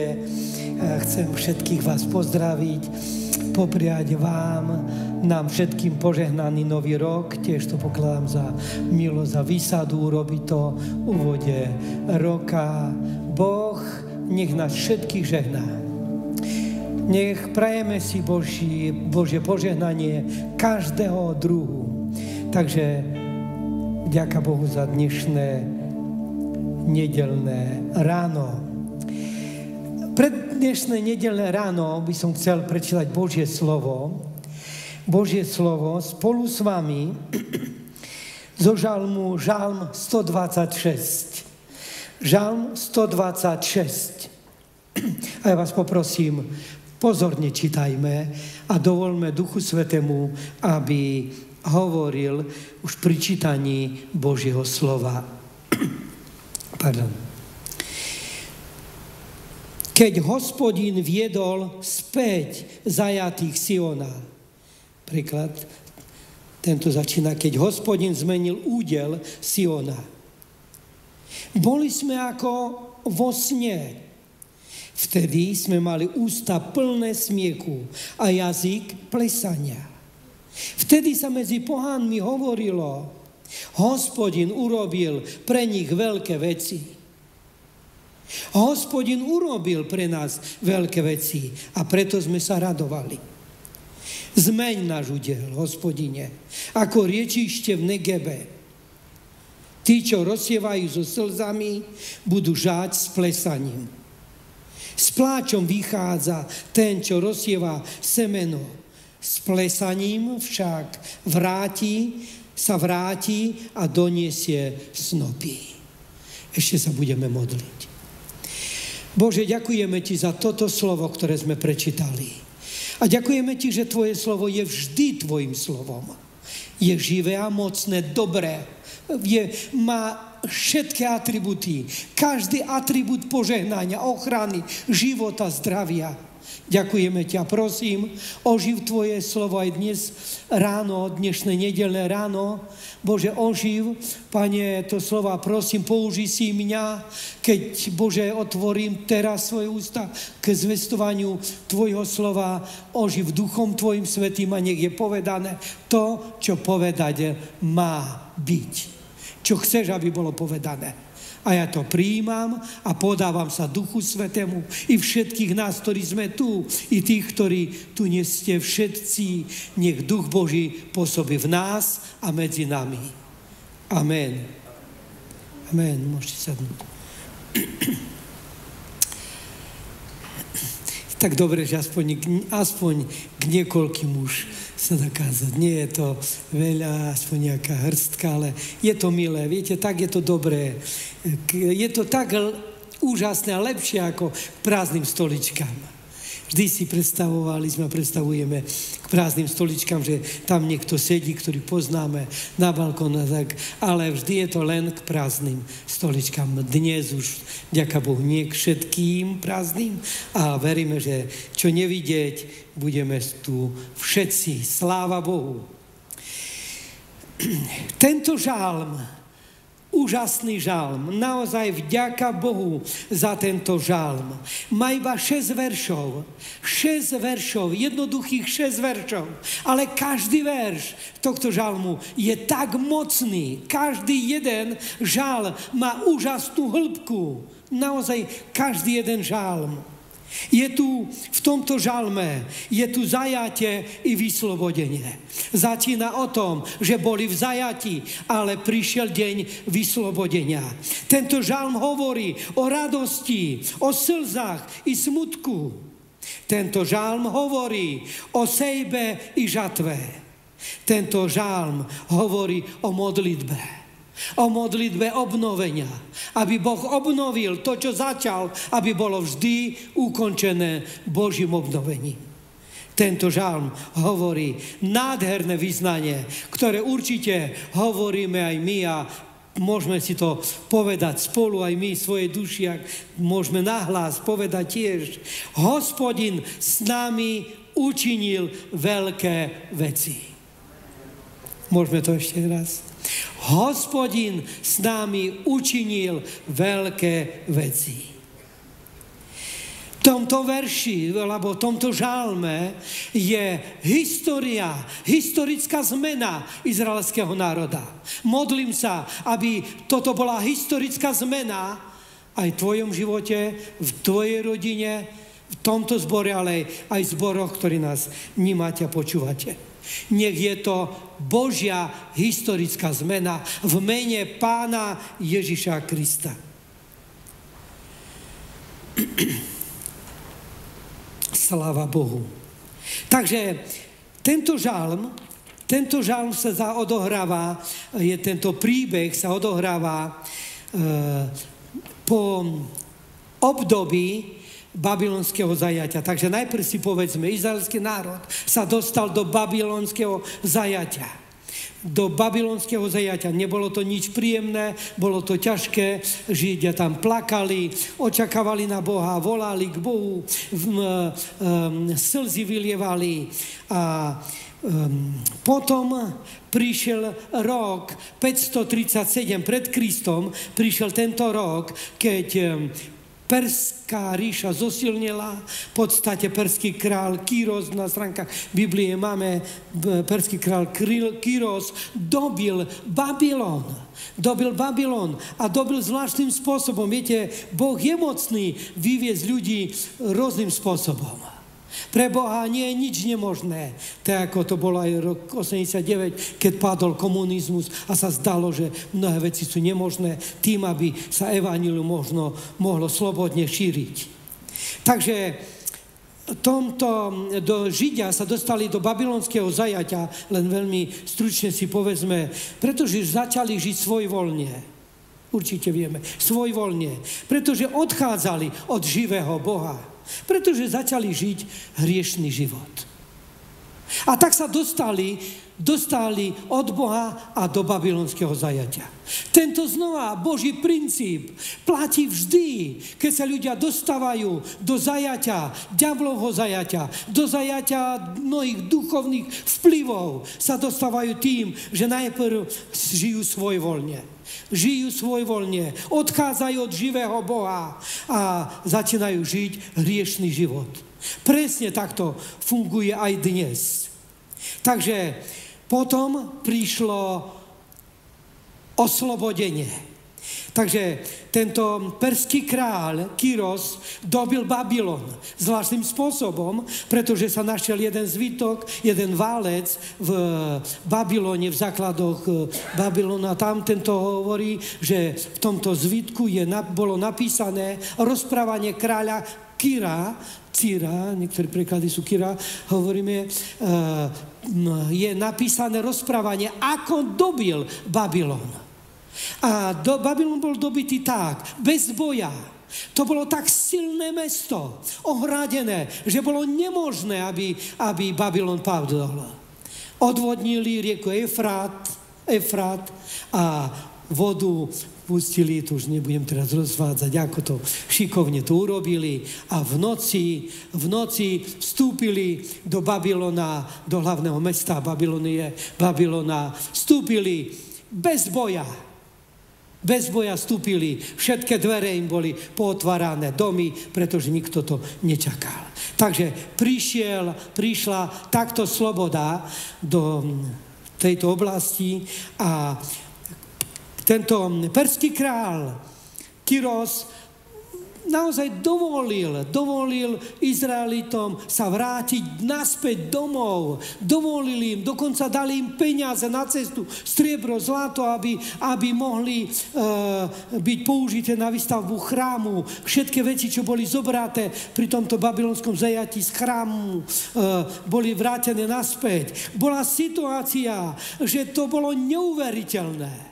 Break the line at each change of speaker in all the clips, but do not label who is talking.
Chcem všetkých vás pozdraviť, popriať vám, nám všetkým požehnaný nový rok. Tiež to pokladám za milosť a výsadu urobiť to v úvode roka. Boh nech nás všetkých žehná. Nech prajeme si Božie požehnanie každého druhu. Takže vďaka Bohu za dnešné nedeľné ráno. Pred dnešné nedeľné ráno by som chcel prečítať Božie slovo spolu s vami zo žalm 126. Žalm 126. A ja vás poprosím, pozorne čítajme a dovolme Duchu Svätému, aby hovoril už pri čítaní Božieho slova. Pardon. Keď Hospodin viedol späť zajatých Siona. Príklad, tento začína, keď Hospodin zmenil údel Siona. Boli sme ako vo sne. Vtedy sme mali ústa plné smiechu a jazyk plesania. Vtedy sa medzi pohánmi hovorilo, Hospodin urobil pre nich veľké veci. Hospodin urobil pre nás veľké veci a preto sme sa radovali. Zmeň náš údel, Hospodine, ako riečište v Negebe. Tí, čo rozsievajú so slzami, budú žať s plesaním. S pláčom vychádza ten, čo rozsieva semeno. S plesaním však sa vráti a doniesie snopy. Ešte sa budeme modliť. Bože, ďakujeme Ti za toto slovo, ktoré sme prečítali. A ďakujeme Ti, že Tvoje slovo je vždy Tvojim slovom. Je živé a mocné, dobré. Má všetky atributy. Každý atribút požehnania, ochrany, života, zdravia. Ďakujeme Ťa, prosím, oživ Tvoje slovo aj dnes ráno, dnešné nedeľné ráno. Bože, oživ, Pane, to slova, prosím, použij si mňa, keď, Bože, otvorím teraz svoje ústa k zvestovaniu Tvojho slova, oživ duchom Tvojim svätým a nech je povedané to, čo povedať má byť. Čo chceš, aby bolo povedané. A ja to prijímam a podávam sa Duchu Svätému i všetkých nás, ktorí sme tu, i tých, ktorí tu nie ste všetci. Nech Duch Boží pôsobí v nás a medzi nami. Amen. Amen. Môžete sadnúť. Tak dobre, že aspoň k niekoľkým už sa dá kázať. Nie je to veľa, aspoň nejaká hrstka, ale je to milé. Viete, tak je to dobré. Je to tak úžasné a lepšie ako prázdnym stoličkám. Vždy si predstavujeme k prázdnym stoličkám, že tam niekto sedí, ktorý poznáme na balkóne, tak, ale vždy je to len k prázdnym stoličkám. Dnes už, ďaká Bohu, nie k všetkým prázdnym a veríme, že čo nevidieť, budeme tu všetci. Sláva Bohu. Tento žalm, úžasný žalm. Naozaj vďaka Bohu za tento žalm. Má iba 6 veršov. 6 veršov, jednoduchých 6 veršov. Ale každý verš tohto žalmu je tak mocný. Každý jeden žalm má úžasnú hĺbku. Naozaj každý jeden žalm. Je tu v tomto žalme, je tu zajatie i vyslobodenie. Začína o tom, že boli v zajati, ale prišiel deň vyslobodenia. Tento žalm hovorí o radosti, o slzách i smutku. Tento žalm hovorí o sejbe i žatve. Tento žalm hovorí o modlitbe. O modlitbe obnovenia. Aby Boh obnovil to, čo začal, aby bolo vždy ukončené Božím obnovením. Tento žalm hovorí nádherné vyznanie, ktoré určite hovoríme aj my a môžeme si to povedať spolu aj my v svojej duši, ak môžeme nahlas povedať tiež. Hospodin s nami učinil veľké veci. Môžeme to ešte raz. Hospodin s nami učinil veľké veci. tomto verši, alebo v tomto žalme je historická zmena izraelského národa. Modlím sa, aby toto bola historická zmena aj v tvojom živote, v tvojej rodine, v tomto zbore, ale aj v zboroch, ktorí nás vnímate a počúvate. Nech je to Božia historická zmena v mene Pána Ježiša Krista. Sláva Bohu. Takže tento žalm sa odohráva, tento príbeh sa odohráva po období babylonského zajatia. Takže najprv si povedzme, izraelský národ sa dostal do babylonského zajatia. Do babylonského zajatia. Nebolo to nič príjemné, bolo to ťažké, Židia tam plakali, očakávali na Boha, volali k Bohu, slzy vylievali a potom prišiel rok 537 pred Kristom, prišiel tento rok, keď Perská ríša zosilnila, v podstate perský král Kyros, na stránkach Biblie máme, perský král Kyros dobil Babylon a dobil zvláštnym spôsobom. Viete, Boh je mocný vyviesť ľudí rôznym spôsobom. Pre Boha nie je nič nemožné. Tak ako to bolo aj rok 89, keď padol komunizmus a sa zdalo, že mnohé veci sú nemožné tým, aby sa evanjelium mohlo slobodne šíriť. Takže Židia sa dostali do babylonského zajatia, len veľmi stručne si povedzme, pretože začali žiť svojvoľne. Určite vieme, svojvoľne. Pretože odchádzali od živého Boha. Pretože začali žiť hriešný život. A tak sa dostali od Boha a do babylonského zajatia. Tento znova Boží princíp platí vždy, keď sa ľudia dostávajú do zajatia, diablovho zajatia, do zajatia mnohých duchovných vplyvov, sa dostávajú tým, že najprv žijú svojvoľne. Odchádzajú od živého Boha a začínajú žiť hriešný život. Presne takto funguje aj dnes. Takže potom prišlo oslobodenie. Takže tento perský kráľ Kyros dobil Babylon zvláštnym spôsobom, pretože sa našiel jeden zvitok, jeden válec v Babylone, v základoch Babylona. Tam tento hovorí, že v tomto zvitku bolo napísané rozprávanie kráľa Círa, niektoré preklady sú Kyra, hovoríme, je napísané rozprávanie, ako dobil Babylon. A Babylon bol dobitý tak, bez boja. To bolo tak silné mesto, ohradené, že bolo nemožné, aby Babylon padol. Odvodnili rieku Efrat a vodu pustili, tu už nebudem teraz rozvádzať, ako to šikovne to urobili a v noci vstúpili do Babylona, do hlavného mesta Babylona, vstúpili bez boja vstúpili, všetky dvere im boli pootvárané, domy, pretože nikto to nečakal. Takže prišla takto sloboda do tejto oblasti a tento perský král Kyros naozaj dovolil Izraelitom sa vrátiť naspäť domov. Dovolili im, dokonca dali im peniaze na cestu, striebro, zlato, aby mohli byť použité na výstavbu chrámu. Všetky veci, čo boli zobraté pri tomto babylonskom zajatí z chrámu, boli vrátené naspäť. Bola situácia, že to bolo neuveriteľné.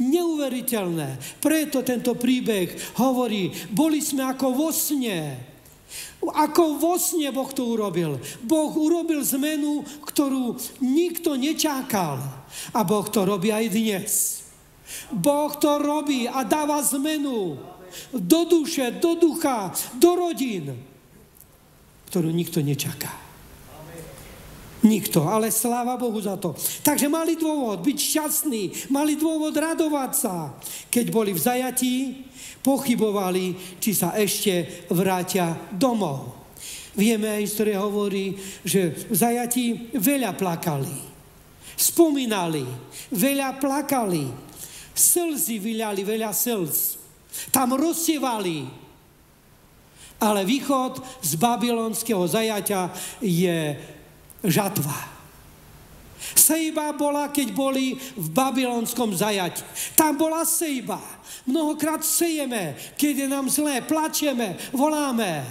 Preto tento príbeh hovorí, boli sme ako vo sne. Ako vo sne Boh to urobil. Boh urobil zmenu, ktorú nikto nečakal. A Boh to robí aj dnes. Boh to robí a dáva zmenu do duše, do ducha, do rodín, ktorú nikto nečaká. Nikto, ale sláva Bohu za to. Takže mali dôvod byť šťastní, mali dôvod radovať sa. Keď boli v zajatí, pochybovali, či sa ešte vrátia domov. Vieme, história hovorí, že v zajatí veľa plakali, spomínali, veľa plakali, slzy vyľali, veľa slz. Tam rozsievali. Ale východ z babylonského zajatia je žatva. Sejba bola, keď boli v babylonskom zajati. Tam bola sejba. Mnohokrát sejeme, keď je nám zlé, plačeme, voláme.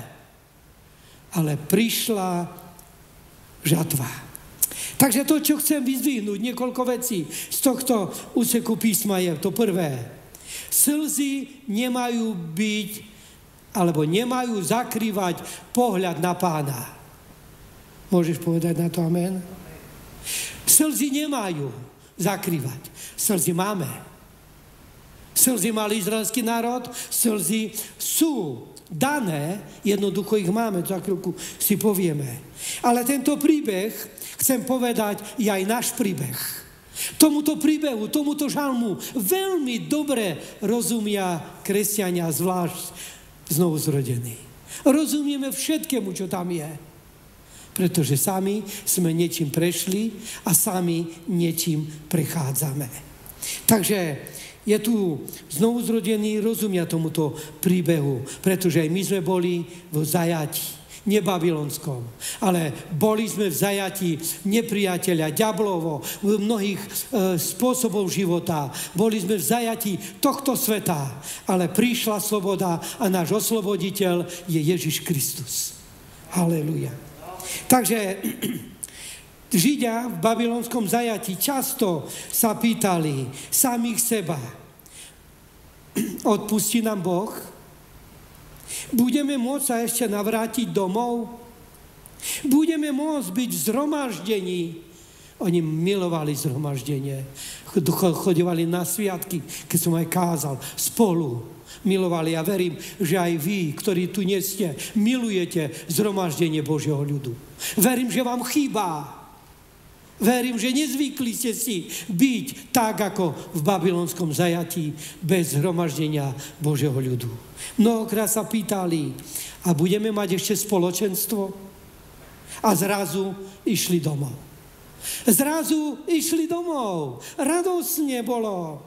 Ale prišla žatva. Takže to, čo chcem vyzdvihnúť, niekoľko vecí z tohto úseku písma je to prvé. Slzy nemajú byť, alebo nemajú zakrývať pohľad na Pána. Môžeš povedať na to amen? Slzy nemajú zakrývať. Slzy máme. Slzy mal izraelský národ, slzy sú dané, jednoducho ich máme, za chvíľku si povieme. Ale tento príbeh, chcem povedať, je aj náš príbeh. Tomuto príbehu, tomuto žalmu veľmi dobre rozumia kresťania, zvlášť znovuzrodení. Rozumieme všetkému, čo tam je. Pretože sami sme niečím prešli a sami niečím prechádzame. Takže je tu znovuzrodení, rozumia tomuto príbehu, pretože aj my sme boli v zajatí, nebabylonskom, ale boli sme v zajatí nepriateľa, diablovo, v mnohých spôsobov života. Boli sme v zajatí tohto sveta, ale prišla sloboda a náš osloboditeľ je Ježiš Kristus. Halelujá. Takže Židia v babylonskom zajatí často sa pýtali samých seba, odpustí nám Boh? Budeme môcť sa ešte navrátiť domov? Budeme môcť byť v zhromaždení? Oni milovali zhromaždenie. Chodívali na sviatky, keď som aj kázal, spolu. Milovali. Ja verím, že aj vy, ktorí tu nie ste, milujete zhromaždenie Božieho ľudu. Verím, že vám chýba. Verím, že nezvykli ste si byť tak, ako v babylonskom zajatí, bez zhromaždenia Božieho ľudu. Mnohokrát sa pýtali, a budeme mať ešte spoločenstvo? A zrazu išli domov. Zrazu išli domov. Radosne bolo.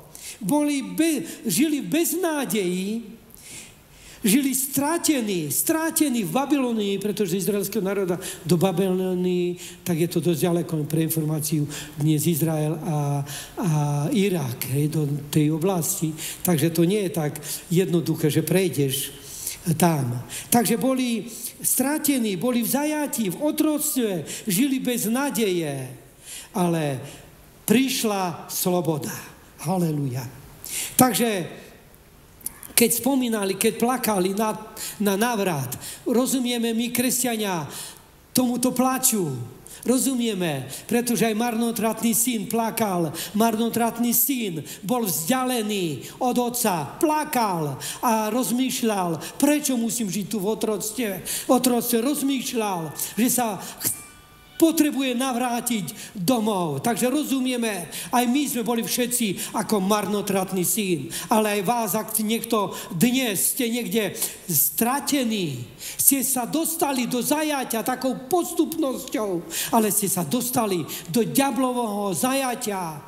Žili v beznádeji, žili strátení v Babylonii, pretože z izraelského národa do Babylonii, tak je to dosť ďaleko pre informáciu, dnes Izrael a Irak, do tej oblasti. Takže to nie je tak jednoduché, že prejdeš tam. Takže boli strátení, boli v zajatí, v otroctve, žili bez nádeje, ale prišla sloboda. Halelujá. Takže keď spomínali, keď plakali na návrat, rozumieme my, kresťania, tomuto plaču. Rozumieme, pretože aj marnotratný syn plakal. Marnotratný syn bol vzdialený od otca. Plakal a rozmýšľal, prečo musím žiť tu v otroctve. Rozmýšľal, že sa potrebuje navrátiť domov. Takže rozumieme, aj my sme boli všetci ako marnotratný syn. Ale aj vás, ak niekto dnes ste niekde stratení, ste sa dostali do zajatia takou postupnosťou, ale ste sa dostali do diablového zajatia.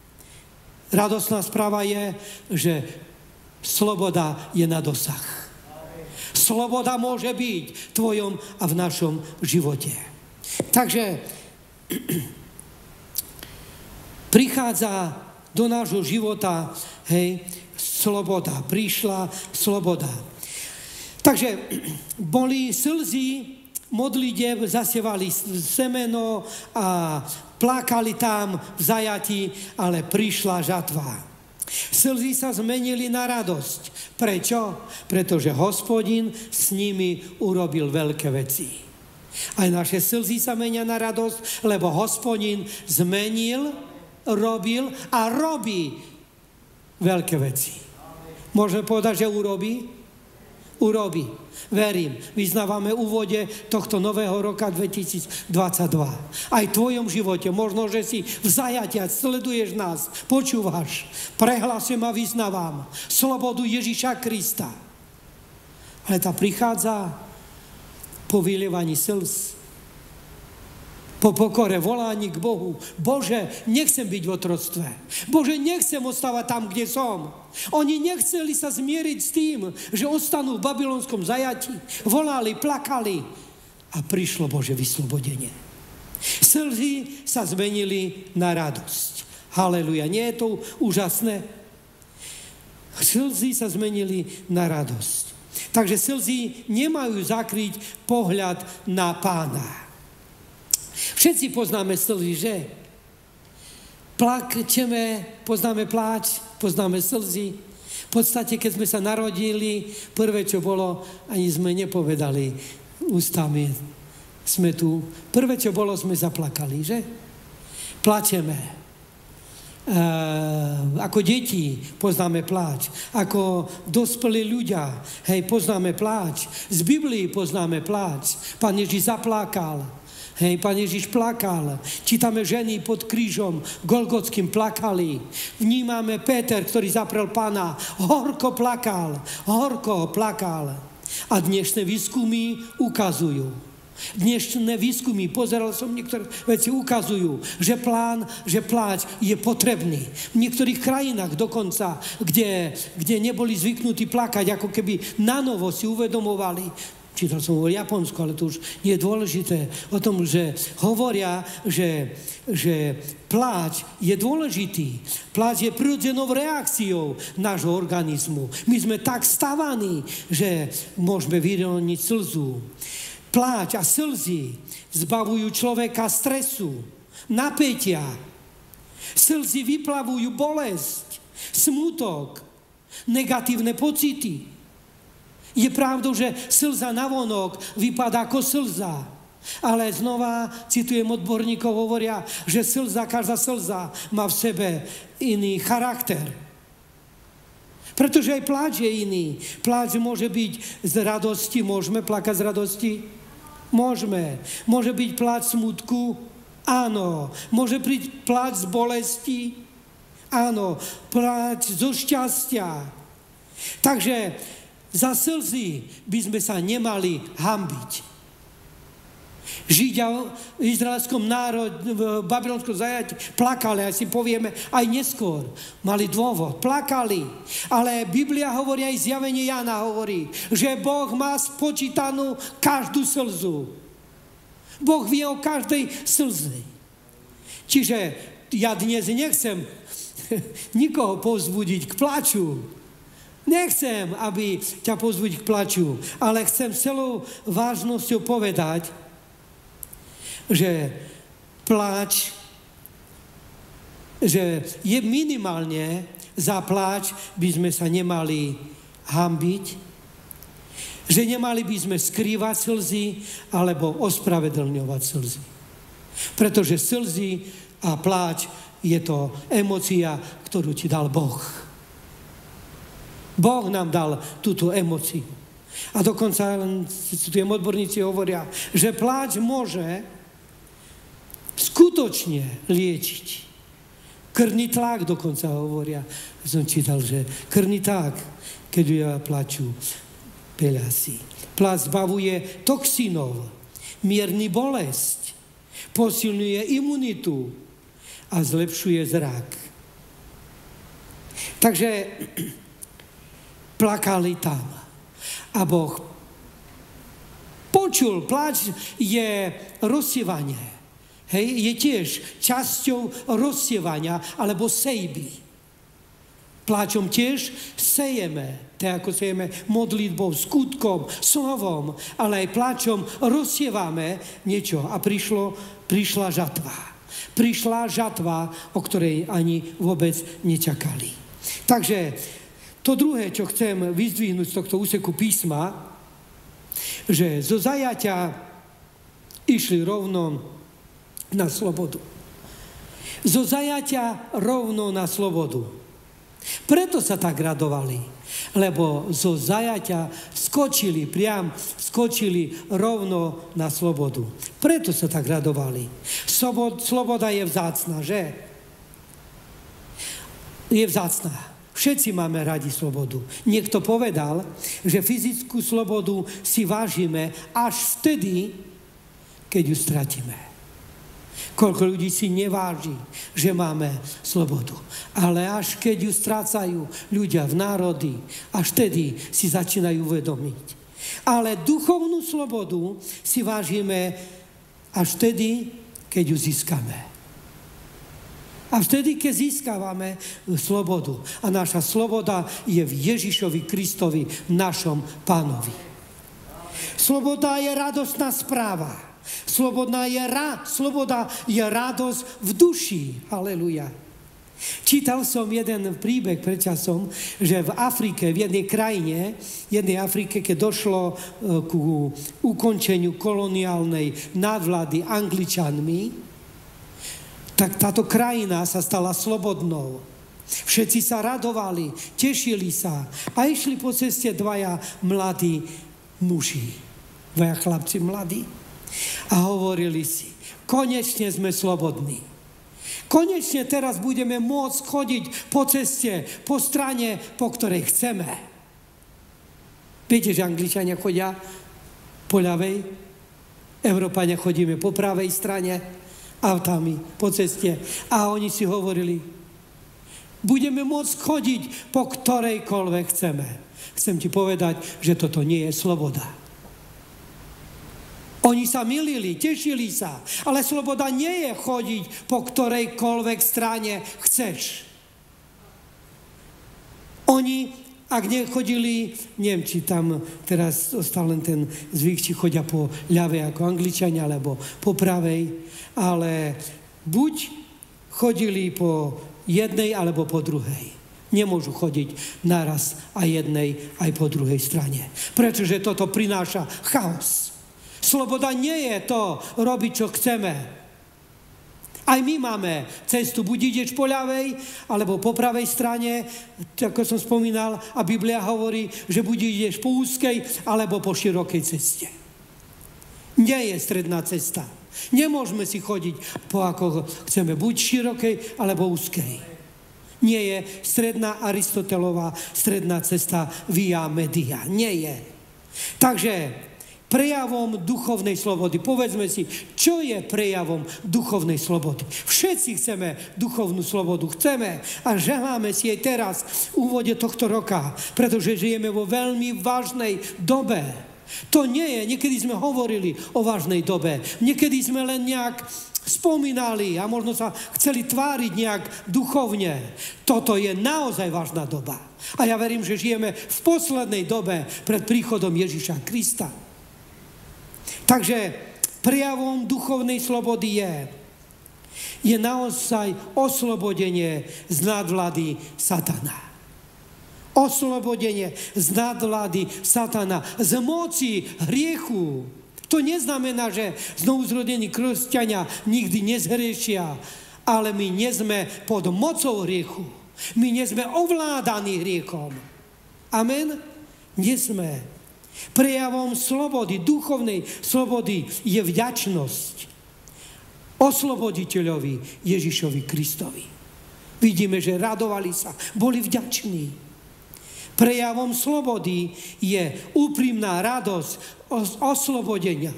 Radosná správa je, že sloboda je na dosah. Sloboda môže byť v tvojom a v našom živote. Takže prichádza do nášho života, sloboda. Prišla sloboda. Takže boli slzy, modlitev, zasievali semeno a plakali tam v zajatí, ale prišla žatva. Slzy sa zmenili na radosť. Prečo? Pretože Hospodin s nimi urobil veľké veci. Aj naše slzy sa menia na radosť, lebo Hospodin zmenil, robil a robí veľké veci. Môžeme povedať, že urobí? urobí. Verím, vyznávame úvode tohto nového roka 2022. Aj v tvojom živote, možno, že si v zajatiach, sleduješ nás, počúvaš, prehlasujem a vyznávam slobodu Ježiša Krista. Ale tá prichádza po vylievaní slz, po pokore, volaní k Bohu. Bože, nechcem byť v otroctve. Bože, nechcem ostávať tam, kde som. Oni nechceli sa zmieriť s tým, že ostanú v babylonskom zajatí. Volali, plakali a prišlo Bože vyslobodenie. Slzy sa zmenili na radosť. Haleluja. Nie je to úžasné? Slzy sa zmenili na radosť. Takže slzy nemajú zakryť pohľad na Pána. Všetci poznáme slzy, že? Plačeme, poznáme pláč, poznáme slzy. V podstate, keď sme sa narodili, prvé, čo bolo, ani sme nepovedali ústami, sme tu. Prvé, čo bolo, sme zaplakali, že? Plačeme. Ako deti poznáme pláč. Ako dospelí ľudia, hej, poznáme pláč. Z Biblii poznáme pláč. Pán Ježiš zaplákal. Hej, Pán Ježiš plakal. Čítame ženy pod krížom Golgotským plakali. Vnímame Peter, ktorý zaprel Pána. Horko plakal. A dnešné výskumy ukazujú. Pozeral som niektoré veci, ukazujú, že pláč je potrebný. V niektorých krajinách dokonca, kde neboli zvyknutí plakať, ako keby nanovo si uvedomovali. Čítal som o Japonsku, ale to už nie je dôležité. O tom, že hovoria, že pláč je dôležitý. Pláč je prirodzenou reakciou nášho organizmu. My sme tak stavaní, že môžeme vyroniť slzu. Pláč a slzy zbavujú človeka stresu, napätia. Slzy vyplavujú bolesť, smutok, negatívne pocity. Je pravdou, že slza navonok vypadá ako slza. Ale znova, citujem odborníkov, hovoria, že každá slza má v sebe iný charakter. Pretože aj pláč je iný. Pláč môže byť z radosti. Môžeme plakať z radosti? Môžeme. Môže byť pláč smutku? Áno. Môže byť pláč z bolesti? Áno. Pláč zo šťastia. Takže za slzy by sme sa nemali hanbiť. Židia v izraelskom národe, v babylonskom zajatí plakali, aj si povieme, aj neskôr. Mali dôvod, plakali. Ale Biblia hovorí, aj zjavenie Jana hovorí, že Boh má spočítanú každú slzu. Boh vie o každej slze. Čiže ja dnes nechcem nikoho povzbudiť k plaču. Nechcem, aby ťa povzbudiť k plaču, ale chcem celou vážnosťou povedať, že pláč, že je minimálne za pláč by sme sa nemali hanbiť, že nemali by sme skrývať slzy alebo ospravedlňovať slzy. Pretože slzy a pláč je to emócia, ktorú ti dal Boh. Boh nám dal túto emóciu. A dokonca tie odborníci hovoria, že pláč môže skutočne liečiť. Krvný tlak dokonca hovoria. Som čítal, že krvný tlak, keď ľudia plačú, peľasí. Pláč zbavuje toxínov, mierni bolesť, posilňuje imunitu a zlepšuje zrak. Takže plakali tam. A Boh počul, pláč je rozsievanie. Hej, je tiež časťou rozsievania alebo sejby. Pláčom tiež sejeme, tak ako sejeme modlitbou, skutkom, slovom, ale aj pláčom rozsievame niečo a prišla žatva. Prišla žatva, o ktorej ani vôbec nečakali. Takže to druhé, čo chcem vyzdvihnúť z tohto úseku písma, že zo zajatia išli rovno na slobodu. Zo zajatia rovno na slobodu. Preto sa tak radovali. lebo zo zajatia skočili rovno na slobodu. Preto sa tak radovali. Sloboda je vzácna, že? Je vzácna. Všetci máme radi slobodu. Niekto povedal, že fyzickú slobodu si vážime až vtedy, keď ju stratíme. Koľko ľudí si neváži, že máme slobodu. Ale až keď ju strácajú ľudia v národy, až vtedy si začínajú uvedomiť. Ale duchovnú slobodu si vážime až vtedy, keď ju získame. A vtedy, keď získavame slobodu. A naša sloboda je v Ježišovi Kristovi, našom Pánovi. Sloboda je radostná správa. Sloboda je radosť v duši. Haleluja. Čítal som jeden príbeh pred časom, že v Afrike, v jednej Afrike, keď došlo ku ukončeniu koloniálnej nadvlády Angličanmi, tak táto krajina sa stala slobodnou. Všetci sa radovali, tešili sa a išli po ceste dvaja mladí muži, dvaja chlapci mladí a hovorili si, konečne sme slobodní. Konečne teraz budeme môcť chodiť po ceste, po strane, po ktorej chceme. Viete, že Angličania chodia po ľavej, Európania chodíme po pravej strane, autami po ceste. A oni si hovorili, budeme môcť chodiť po ktorejkoľvek chceme. Chcem ti povedať, že toto nie je sloboda. Oni sa milili, tešili sa, ale sloboda nie je chodiť po ktorejkoľvek strane chceš. Oni, ak nechodili, neviem, či tam teraz ostal len ten zvyk, či chodia po ľavej ako Angličania, alebo po pravej, ale buď chodili po jednej, alebo po druhej. Nemôžu chodiť naraz aj jednej, aj po druhej strane. Pretože toto prináša chaos. Sloboda nie je to robiť, čo chceme. Aj my máme cestu, buď ideš po ľavej, alebo po pravej strane, ako som spomínal, a Biblia hovorí, že buď ideš po úzkej, alebo po širokej ceste. Nie je stredná cesta. Nemôžeme si chodiť po ako chceme, buď širokej, alebo úzkej. Nie je stredná Aristotelová stredná cesta via media. Nie je. Takže prejavom duchovnej slobody. Povedzme si, čo je prejavom duchovnej slobody. Všetci chceme duchovnú slobodu. Chceme a želáme si jej teraz v úvode tohto roka, pretože žijeme vo veľmi vážnej dobe. To nie je, niekedy sme hovorili o vážnej dobe, niekedy sme len nejak spomínali a možno sa chceli tváriť nejak duchovne. Toto je naozaj vážna doba. A ja verím, že žijeme v poslednej dobe pred príchodom Ježiša Krista. Takže prejavom duchovnej slobody je naozaj oslobodenie z nadvlády satana. Oslobodenie z nadvlády satana, z moci hriechu. To neznamená, že znovuzrodení kresťania nikdy nezhriešia, ale my nie sme pod mocou hriechu. My nie sme ovládaní hriechom. Amen? Nie sme. Prejavom slobody, duchovnej slobody je vďačnosť osloboditeľovi Ježišovi Kristovi. Vidíme, že radovali sa, boli vďační. Prejavom slobody je úprimná radosť oslobodenia.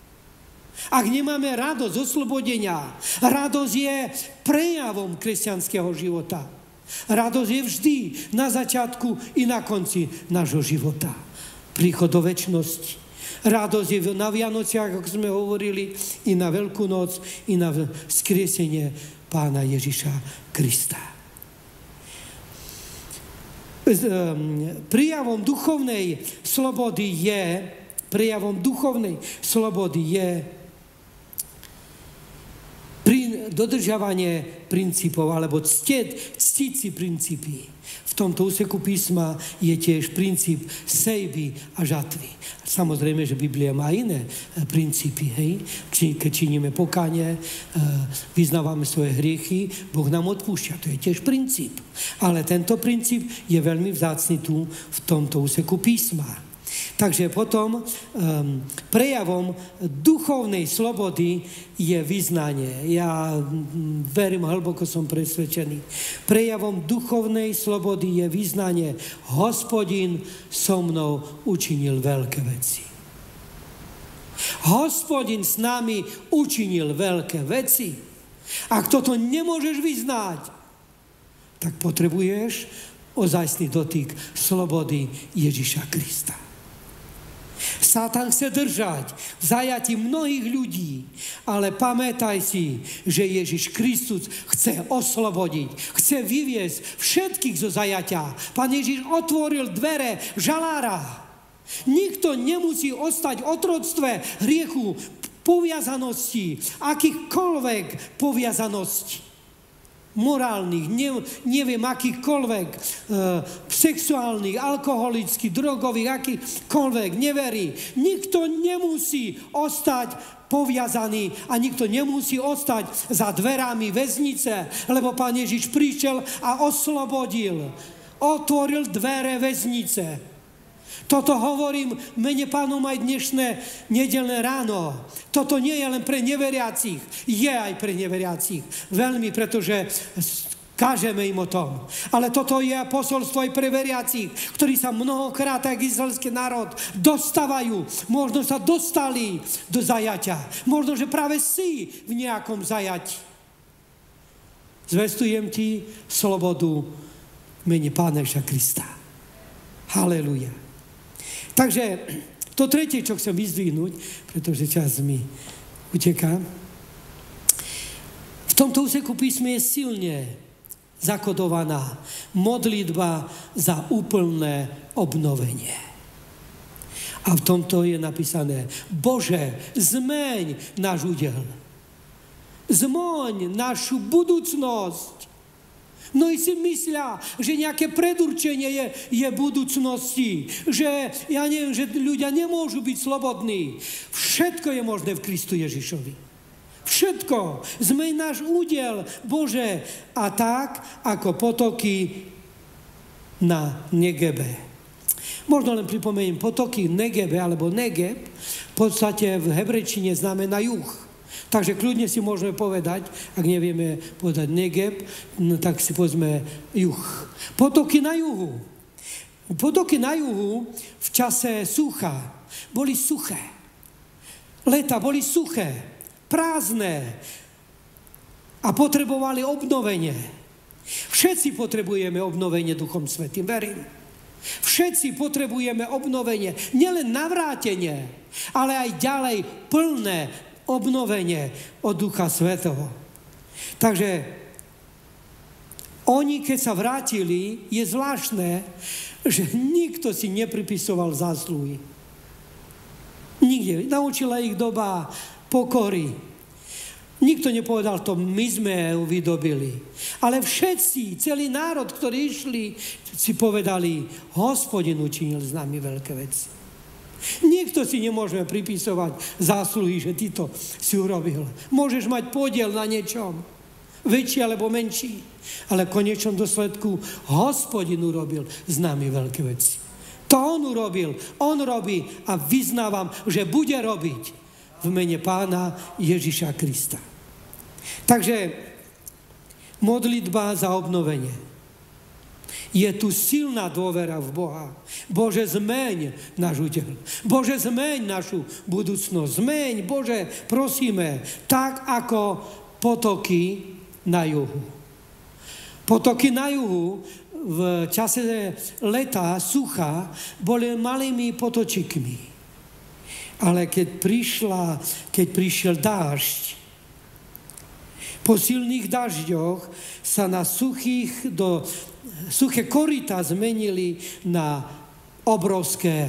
Ak nemáme radosť oslobodenia, radosť je prejavom kresťanského života. Radosť je vždy na začiatku i na konci nášho života. Príchod do večnosti. Radosť je na Vianociach, ako sme hovorili, i na Veľkú noc, i na vzkriesenie Pána Ježiša Krista. Prejavom duchovnej slobody je dodržiavanie princípov, alebo ctiť si princípy. V tomto úseku písma je tiež princíp sejby a žatvy. Samozrejme, že Biblia má iné princípy, hej? Keď činíme pokánie, vyznávame svoje hriechy, Boh nám odpúšťa. To je tiež princíp. Ale tento princíp je veľmi vzácny tu v tomto úseku písma. Takže potom prejavom duchovnej slobody je vyznanie. Ja verím, hlboko som presvedčený. Prejavom duchovnej slobody je vyznanie. Hospodin so mnou učinil veľké veci. Hospodin s nami učinil veľké veci. Ak toto nemôžeš vyznať, tak potrebuješ ozajstný dotyk slobody Ježiša Krista. Satan chce držať v zajatí mnohých ľudí, ale pamätaj si, že Ježiš Kristus chce oslobodiť, chce vyviesť všetkých zo zajatia. Pán Ježiš otvoril dvere žalára. Nikto nemusí ostať v otroctve hriechu, poviazanosti, akýchkoľvek poviazanosti. Morálnych, neviem akýchkoľvek, sexuálnych, alkoholických, drogových, akýchkoľvek, neverí. Nikto nemusí ostať poviazaný a nikto nemusí ostať za dverami väznice, lebo Pán Ježiš prišiel a oslobodil. Otvoril dvere väznice. Toto hovorím mene Pánom aj dnešné nedeľné ráno. Toto nie je len pre neveriacich. Je aj pre neveriacich. Veľmi, pretože kážeme im o tom. Ale toto je posolstvo aj pre veriacich, ktorí sa mnohokrát, tak izraelský národ, dostávajú. Možno sa dostali do zajatia. Možno, že práve si v nejakom zajati. Zvestujem ti slobodu v mene Pána Ježiša Krista. Halelujá. Takže to tretie, čo chcem vyzdvihnúť, pretože čas mi uteká, v tomto úseku písme je silne zakodovaná modlitba za úplné obnovenie. A v tomto je napísané: Bože, zmeň náš údel. Zmeň našu budúcnosť. Mnohí si myslia, že nejaké predurčenie je budúcnosti, že, ja neviem, že ľudia nemôžu byť slobodní. Všetko je možné v Kristu Ježišovi. Všetko. Zmeň náš údel, Bože, a tak, ako potoky na Negebe. Možno len pripomeniem, potoky Negebe, alebo Negeb, v podstate v hebrejčine znamená juh. Takže kľudne si môžeme povedať, ak nevieme povedať Negeb, no tak si povedzme juh. Potoky na juhu. Potoky na juhu v čase sucha boli suché. Leta boli suché, prázdne a potrebovali obnovenie. Všetci potrebujeme obnovenie Duchom Svätým, verím. Všetci potrebujeme obnovenie, nielen navrátenie, ale aj ďalej plné obnovenie od Ducha Svätého. Takže oni, keď sa vrátili, je zvláštne, že nikto si nepripisoval zásluhy. Nikde. Naučila ich doba pokory. Nikto nepovedal to, my sme ju vydobili. Ale všetci, celý národ, ktorí išli, si povedali, Hospodin učinil s nami veľké veci. Nikto si nemôžeme pripisovať zásluhy, že ty to si urobil. Môžeš mať podiel na niečom, väčší alebo menší, ale v konečnom dôsledku Hospodin urobil s nami veľké veci. To on urobil, on robí a vyznávam, že bude robiť v mene Pána Ježiša Krista. Takže modlitba za obnovenie. Je tu silná dôvera v Boha. Bože, zmeň náš údel. Bože, zmeň našu budúcnosť. Zmeň, Bože, prosíme, tak ako potoky na juhu. Potoky na juhu v čase leta, sucha, boli malými potočikmi. Ale keď prišiel dážď, po silných dažďoch sa na suché korytá zmenili na obrovské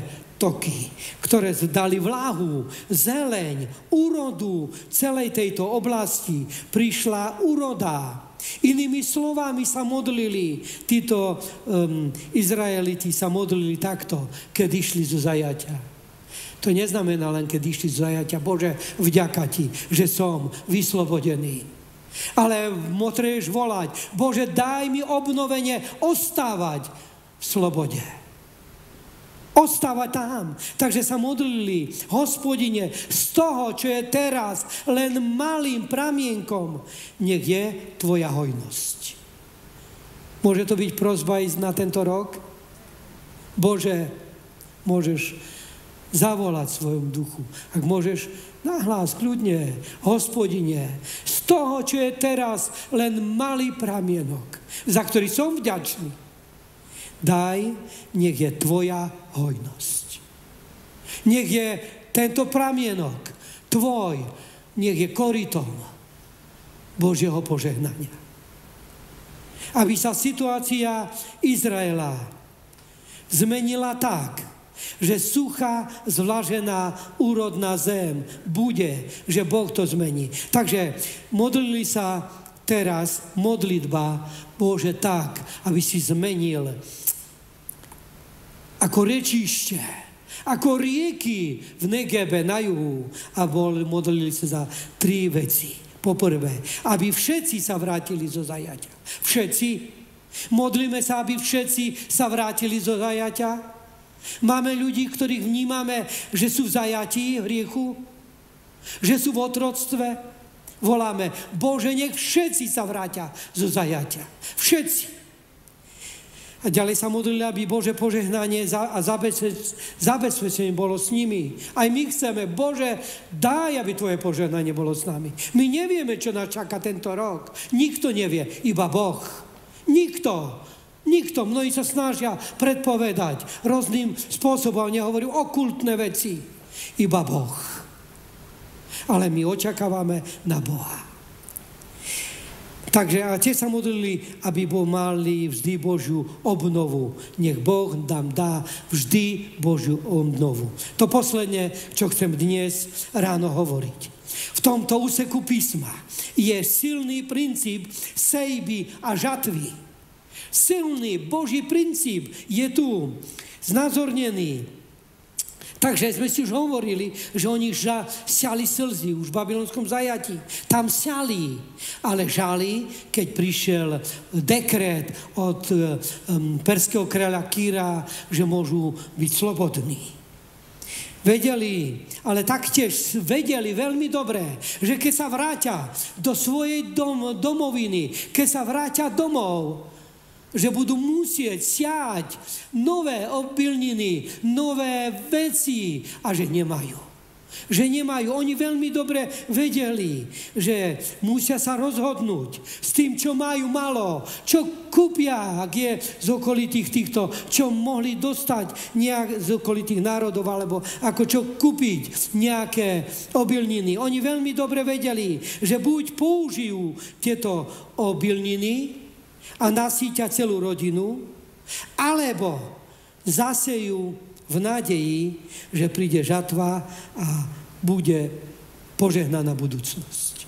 toky, ktoré dali vlahu, zeleň, úrodu celej tejto oblasti. Prišla úroda. Inými slovami sa modlili, títo Izraeliti sa modlili takto, keď išli zo zajatia. To neznamená len, keď išli zo zajatia. Bože, vďaka ti, že som vyslobodený. Ale môžeš volať, Bože, daj mi obnovenie ostávať v slobode. Ostávať tam. Takže sa modlili, Hospodine, z toho, čo je teraz len malým pramienkom, nech je tvoja hojnosť. Môže to byť prosba ísť na tento rok? Bože, môžeš zavolať svojom duchu. Ak môžeš, nahlás, kľudne, Hospodine, z toho, čo je teraz len malý pramienok, za ktorý som vďačný, daj, nech je tvoja hojnosť. Nech je tento pramienok tvoj, nech je korytom Božieho požehnania. Aby sa situácia Izraela zmenila tak, že suchá, zvlažená, úrodná zem bude, že Boh to zmení. Takže modlili sa teraz modlitba, Bože, tak, aby si zmenil ako rečište, ako rieky v Negebe na juhu. A modlili sa za 3 veci. Poprvé, aby všetci sa vrátili zo zajatia. Všetci. Modlíme sa, aby všetci sa vrátili zo zajatia. Máme ľudí, ktorých vnímame, že sú v zajatí hriechu, že sú v otroctve. Voláme, Bože, nech všetci sa vrátia zo zajatia. Všetci. A ďalej sa modlili, aby Bože požehnanie a zabezpečenie bolo s nimi. Aj my chceme, Bože, daj, aby tvoje požehnanie bolo s nami. My nevieme, čo nás čaká tento rok. Nikto nevie, iba Boh. Nikto. Mnohí sa snažia predpovedať rôznym spôsobom, nehovorí okultné veci. Iba Boh. Ale my očakávame na Boha. Takže a tie sa modlili, aby mali vždy Božiu obnovu. Nech Boh nám dá vždy Božiu obnovu. To posledné, čo chcem dnes ráno hovoriť. V tomto úseku písma je silný princíp sejby a žatvy. Silný Boží princíp je tu znázornený. Takže sme si už hovorili, že oni siali slzy už v babylonskom zajatí. Tam siali, ale žali, keď prišiel dekret od perského kráľa Kíra, že môžu byť slobodní. Vedeli, ale taktiež vedeli veľmi dobre, že keď sa vrátia do svojej domoviny, keď sa vrátia domov, že budú musieť siať nové obilniny, nové veci a že nemajú. Že nemajú. Oni veľmi dobre vedeli, že musia sa rozhodnúť s tým, čo majú malo, čo kúpia, ak je z okolitých týchto, čo mohli dostať nejak z okolitých národov, alebo ako čo kúpiť nejaké obilniny. Oni veľmi dobre vedeli, že buď použijú tieto obilniny a nasýťa celú rodinu, alebo zasejú v nádeji, že príde žatva a bude požehnaná budúcnosť.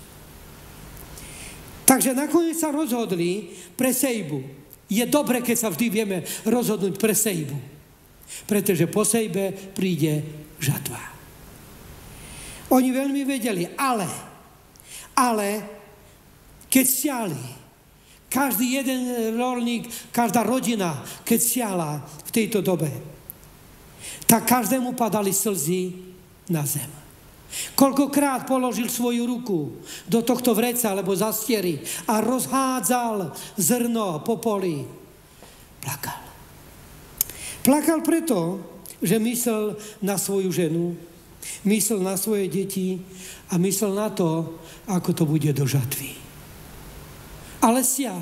Takže nakoniec sa rozhodli pre sejbu. Je dobre, keď sa vždy vieme rozhodnúť pre sejbu, pretože po sejbe príde žatva. Oni veľmi vedeli, ale keď siali, každý jeden rolník, každá rodina, keď siala v tejto dobe, tak každému padali slzy na zem. Koľkokrát položil svoju ruku do tohto vreca alebo zastiery a rozhádzal zrno po poli. Plakal. Plakal preto, že myslel na svoju ženu, myslel na svoje deti a myslel na to, ako to bude do žatvy. Ale sial.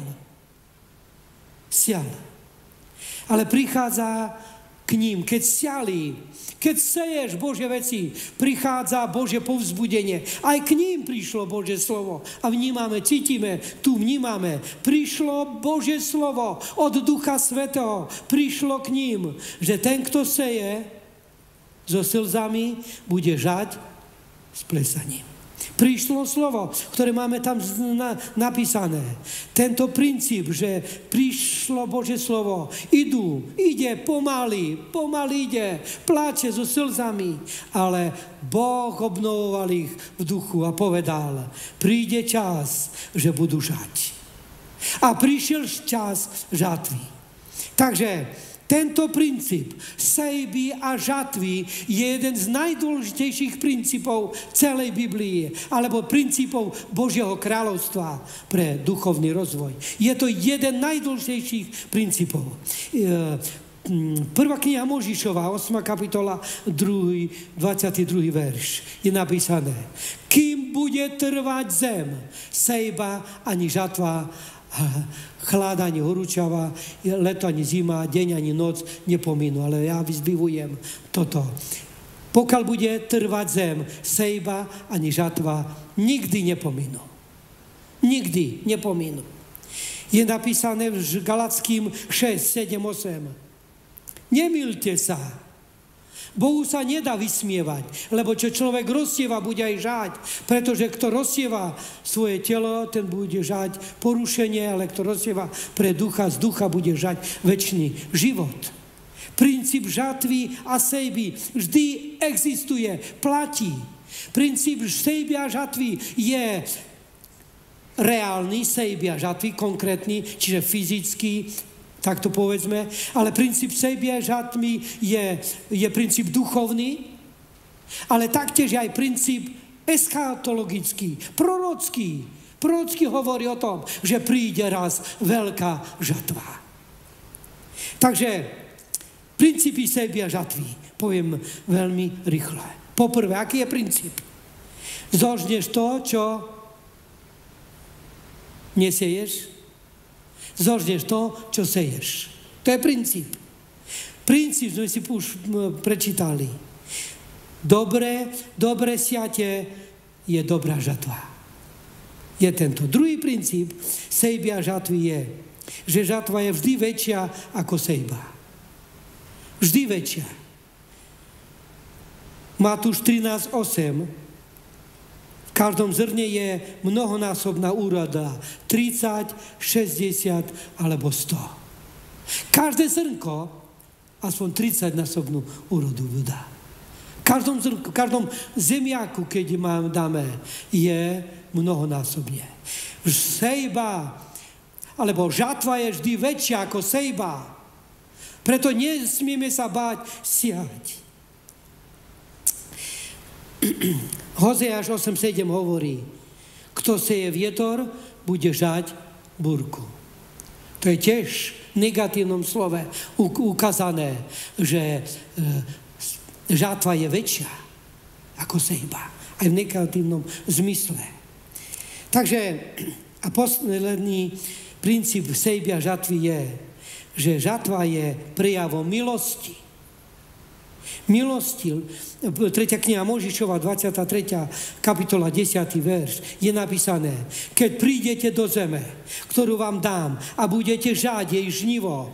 Ale prichádza k ním, keď siali, keď seješ Božie veci, prichádza Božie povzbudenie. Aj k ním prišlo Božie slovo. A vnímame, cítime, tu vnímame. Prišlo Božie slovo od Ducha Svätého. Prišlo k ním, že ten, kto seje, so slzami, bude žať s plesaním. Prišlo slovo, ktoré máme tam napísané. Tento princíp, že prišlo Božie slovo, ide pomaly ide, pláče so slzami, ale Boh obnovoval ich v duchu a povedal, príde čas, že budú žať. A prišiel čas žatvy. Takže tento princíp sejby a žatvy je jeden z najdôležitejších princípov celej Biblii, alebo princípov Božieho kráľovstva pre duchovný rozvoj. Je to jeden z najdôležitejších princípov. Prvá kniha Mojžišova, 8. kapitola, 22. verš, je napísané: Kým bude trvať zem, sejba ani žatva, chlad ani horúčava, leto ani zima, deň ani noc nepominú. Ale ja vyzbivujem toto. Pokiaľ bude trvať zem, sejba ani žatva nikdy nepominú. Nikdy nepominú. Je napísané v Galackým 6, 7, 8. Nemýlte sa. Bohu sa nedá vysmievať, lebo čo človek rozsieva, bude aj žať. Pretože kto rozsieva svoje telo, ten bude žať porušenie, ale kto rozsieva pre ducha, z ducha bude žať večný život. Princíp žatvy a sejby vždy existuje, platí. Princíp sejby a žatvy je reálny, sejby a žatvy, konkrétny, čiže fyzický, tak to povedzme, ale princíp sejby a žatvy je princíp duchovný, ale taktiež aj princíp eschatologický, prorocký. Prorocký hovorí o tom, že príde raz veľká žatva. Takže princípy sejby a žatvy poviem veľmi rýchle. Poprvé, aký je princíp? Zožneš to, čo neseješ, zožneš to, čo seješ. To je princíp. Princíp sme si už prečítali. Dobré siate je dobrá žatva. Je tento. Druhý princíp sejby a žatvy je, že žatva je vždy väčšia ako sejba. Vždy väčšia. Matúš 13:8. V každom zrne je mnohonásobná úroda. 30, 60 alebo 100. Každé zrnko aspoň 30-násobnú úrodu dá. V každom zemiaku, keď dáme, je mnohonásobne. Sejba alebo žatva je vždy väčšia ako sejba. Preto nesmieme sa báť siať. Hozeáš 8:7 hovorí, kto seje vietor, bude žať búrku. To je tiež v negatívnom slove ukázané, že žatva je väčšia ako sejba. Aj v negatívnom zmysle. Takže a posledný princíp sejby a žatvy je, že žatva je prejavom milosti. Milosti, 3. kniha Mojžišova, 23. kapitola, 10. verš, je napísané, keď prídete do zeme, ktorú vám dám a budete žať jej žnivo,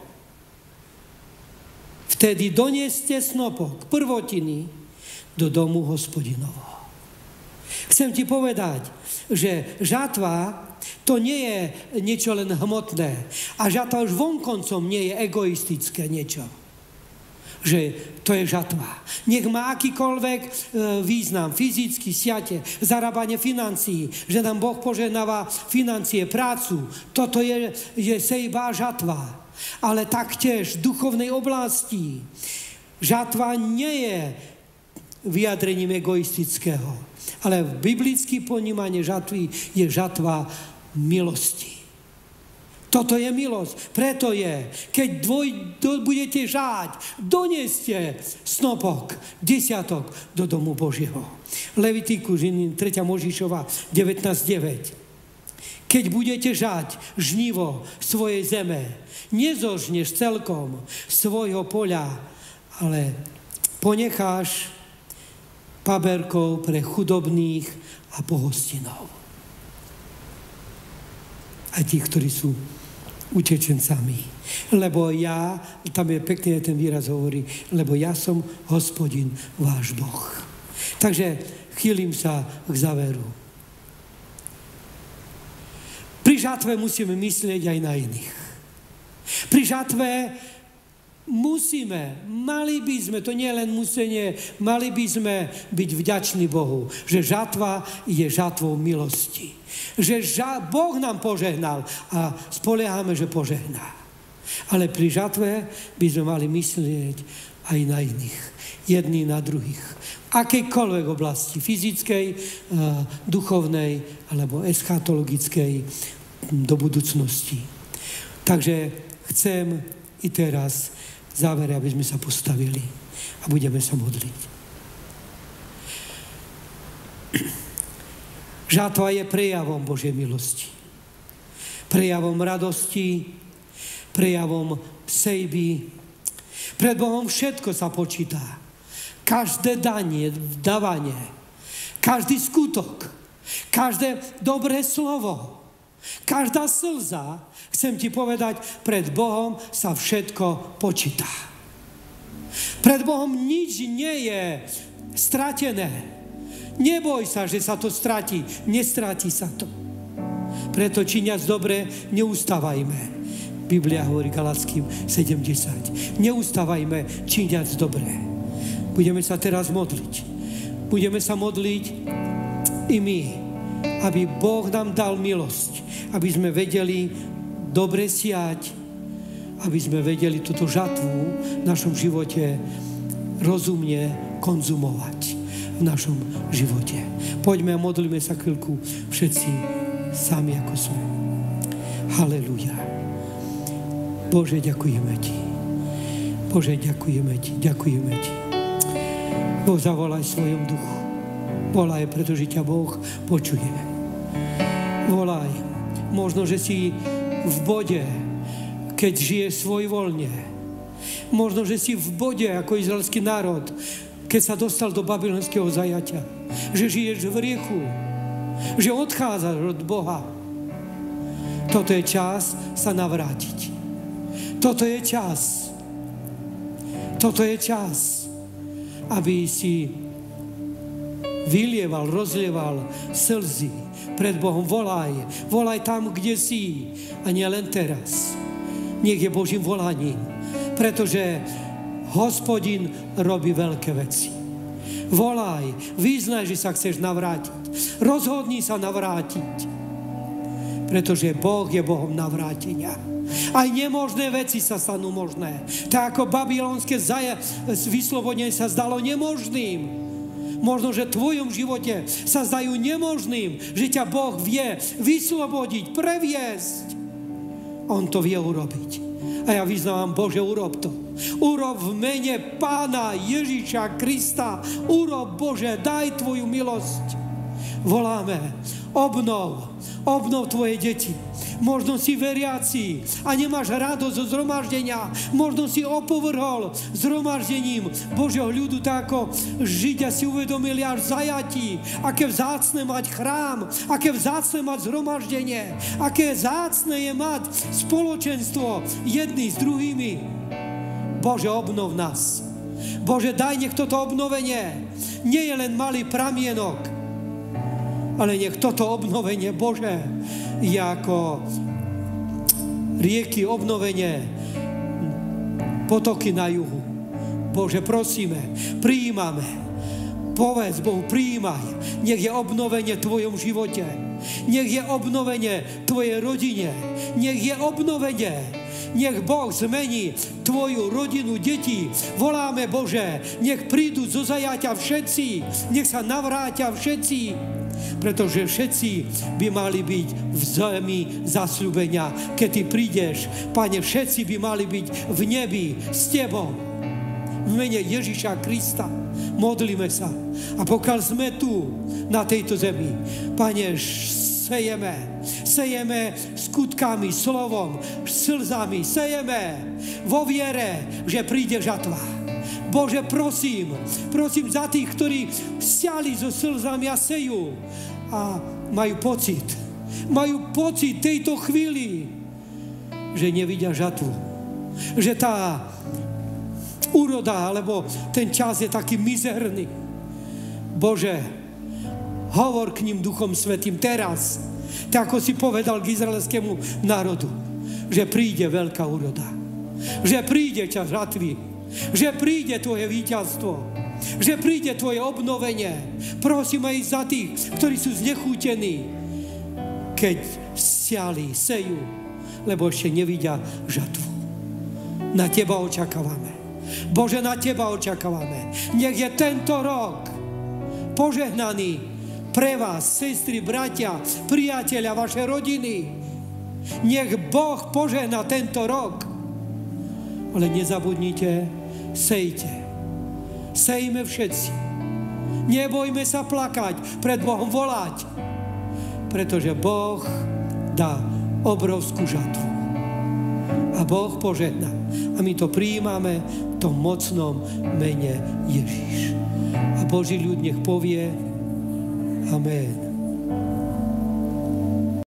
vtedy donieste snopok, prvotiny, do domu Hospodinovho. Chcem ti povedať, že žatva to nie je niečo len hmotné a žatva už vonkoncom nie je egoistické niečo. Že to je žatva. Nech má akýkoľvek význam, fyzicky, siate, zarábanie financií, že nám Boh požehnáva financie, prácu. Toto je sejba a žatva. Ale taktiež v duchovnej oblasti žatva nie je vyjadrením egoistického, ale v biblické ponímanie žatvy je žatva milosti. Toto je milosť. Preto je, keď budete žať, doneste snopok, desiatok do domu Božieho. Levitikus, 3. Mojžišova, 19:9. Keď budete žať žnivo svojej zeme, nezožneš celkom svojho poľa, ale ponecháš paberkov pre chudobných a pohostinov. Aj tých, ktorí sú utečencami. Lebo ja, tam je pekne ten výraz hovorí, lebo ja som Hospodin váš Boh. Takže chýlim sa k záveru. Pri žatve musíme myslieť aj na iných. Pri žatve mali by sme, to nie je len musenie, mali by sme byť vďační Bohu, že žatva je žatvou milosti. Že Boh nám požehnal a spoliehame, že požehná. Ale pri žatve by sme mali myslieť aj na iných, jedni na druhých. Akejkoľvek oblasti, fyzickej, duchovnej alebo eschatologickej do budúcnosti. Takže chcem i teraz v závere, aby sme sa postavili a budeme sa modliť. Žatva je prejavom Božej milosti. Prejavom radosti, prejavom sejby. Pred Bohom všetko sa počíta. Každé dávanie, každý skutok, každé dobré slovo, každá slza, chcem ti povedať, pred Bohom sa všetko počíta. Pred Bohom nič nie je stratené. Neboj sa, že sa to stratí. Nestratí sa to. Preto činiac dobre, neustávajme. Biblia hovorí Galatským 7:10. Neustávajme činiac dobre. Budeme sa teraz modliť. Budeme sa modliť i my, aby Boh nám dal milosť, aby sme vedeli dobre siať, aby sme vedeli túto žatvu v našom živote rozumne konzumovať v našom živote. Poďme a modlíme sa chvíľku všetci sami, ako sme. Halelúja. Bože, ďakujeme Ti. Bože, ďakujeme Ti, ďakujeme Ti. Boh, zavolaj svojom duchu. Volaj, pretože ťa Boh počuje. Volaj. Možno, že si v bode, keď žiješ svojvoľne. Možno, že si v bode ako izraelský národ, keď sa dostal do babylonského zajatia. Že žiješ v hriechu. Že odchádzaš od Boha. Toto je čas sa navrátiť. Toto je čas. Toto je čas, aby si vylieval, rozlieval slzy pred Bohom. Volaj. Volaj tam, kde si. A nie len teraz. Nech je Božím volaním. Pretože Hospodin robí veľké veci. Volaj. Vyznaj, že sa chceš navrátiť. Rozhodni sa navrátiť. Pretože Boh je Bohom navrátenia. Aj nemožné veci sa stanú možné. Tak ako babylonské vyslobodenie sa zdalo nemožným. Možno, že v tvojom živote sa zdajú nemožným, že ťa Boh vie vyslobodiť, previesť. On to vie urobiť. A ja vyznávam, Bože, urob to. Urob v mene Pána Ježiša Krista. Urob, Bože, daj Tvoju milosť. Voláme, obnov tvoje deti. Možno si veriaci a nemáš radosť zo zhromaždenia. Možno si opovrhol zhromaždením Božieho ľudu, tak ako Židia si uvedomili až v zajatí. Aké vzácne mať chrám, aké vzácne mať zhromaždenie, aké vzácne je mať spoločenstvo jedni s druhými. Bože, obnov nás. Bože, daj nech toto obnovenie nie je len malý pramienok, ale nech toto obnovenie, Bože, je ako rieky, obnovenie, potoky na juhu. Bože, prosíme, prijímame. Povedz Bohu, prijímaj. Nech je obnovenie v tvojom živote. Nech je obnovenie v tvojej rodine. Nech je obnovenie. Nech Boh zmení tvoju rodinu, deti. Voláme, Bože, nech prídu zo zajatia všetci. Nech sa navrátia všetci. Pretože všetci by mali byť v zemi zasľúbenia. Keď Ty prídeš, Pane, všetci by mali byť v nebi s Tebou. V mene Ježiša Krista modlíme sa. A pokiaľ sme tu, na tejto zemi, Pane, sejeme skutkami, slovom, slzami, sejeme vo viere, že príde žatva. Bože, prosím za tých, ktorí siali so slzami a sejú a majú pocit tejto chvíli, že nevidia žatvu. Že tá úroda, alebo ten čas je taký mizerný. Bože, hovor k ním Duchom Svätým teraz, tak ako si povedal k izraelskému národu, že príde veľká úroda. Že príde čas žatvy. Že príde tvoje víťazstvo. Že príde tvoje obnovenie. Prosím aj za tých, ktorí sú znechútení, keď siali, sejú, lebo ešte nevidia žatvu. Na teba očakávame. Bože, na teba očakávame. Nech je tento rok požehnaný pre vás, sestry, bratia, priatelia, vaše rodiny. Nech Boh požehná tento rok. Ale nezabudnite, sejte. Sejme všetci. Nebojme sa plakať, pred Bohom volať. Pretože Boh dá obrovskú žatvu. A Boh požehná. A my to prijímame v tom mocnom mene Ježiš. A Boží ľud nech povie Amen.